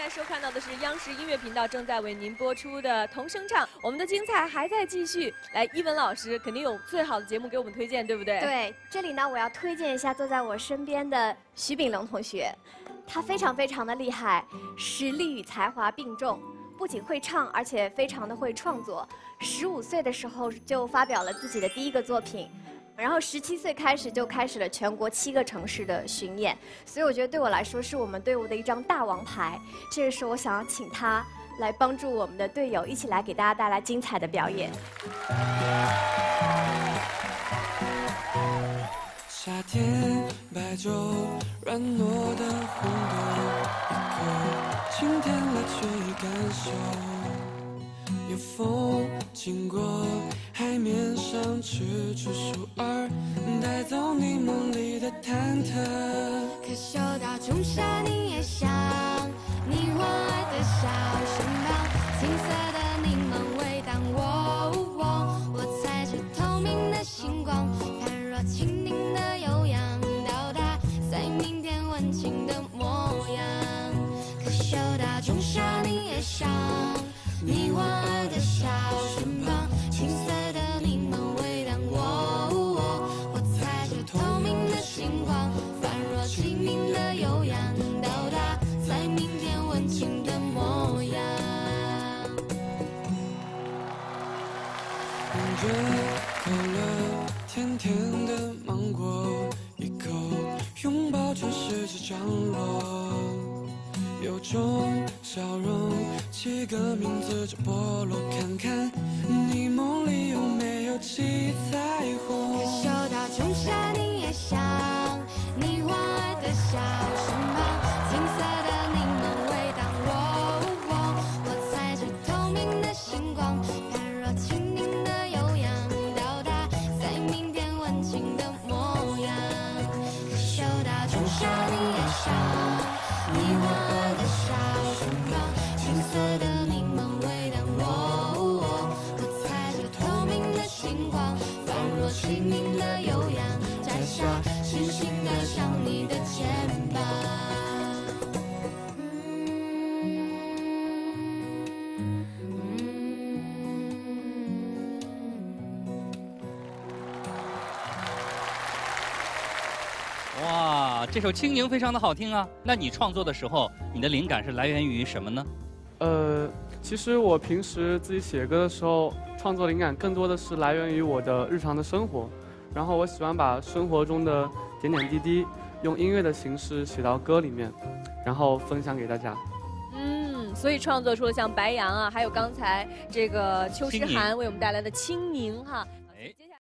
在收看到的是央视音乐频道正在为您播出的《童声唱》，我们的精彩还在继续。来，一文老师肯定有最好的节目给我们推荐，对不对？ 对，这里呢，我要推荐一下坐在我身边的徐秉龙同学，他非常的厉害，实力与才华并重，不仅会唱，而且非常的会创作。15岁的时候就发表了自己的第一个作品。 然后17岁开始就开始了全国7个城市的巡演，所以我觉得对我来说是我们队伍的一张大王牌。这个时候我想要请他来帮助我们的队友，一起来给大家带来精彩的表演。 夏天白昼软糯的红豆，一口清甜了却已干瘦。 有风经过海面上，吃出树儿，带走你梦里的忐忑。 可嗅到仲夏柠叶香，你我爱的小身旁，青色的柠檬微荡，我踩着透明的星光，宛若蜻蜓的悠扬，到达在明天温情的模样。可嗅到仲夏柠叶香。 你我爱的小身旁，青色的柠檬微荡，我踩着透明的星光，宛若清明的悠扬，到达在明天温情的模样。 着口了甜甜的芒果，一口拥抱全世界降落。 有种笑容，起个名字叫菠萝，看看你梦里有没有起彩虹。 可嗅到仲夏柠叶香，你我爱的小身旁，青色的柠檬微荡，我踩着透明的星光，宛若蜻蜓的悠扬，到达在明天温情的模样。可嗅到仲夏柠叶香，你我爱的小身旁，青色的柠檬微荡，我踩着透明的星光，宛若清明的悠扬，摘下星星的像你的肩膀。 哇，这首《青柠》非常的好听啊！那你创作的时候，你的灵感是来源于什么呢？ 其实我平时自己写歌的时候，创作灵感更多的是来源于我的日常的生活，然后我喜欢把生活中的点点滴滴用音乐的形式写到歌里面，然后分享给大家。 所以创作出了像白杨啊，还有刚才这个邱诗涵为我们带来的《青柠》哈。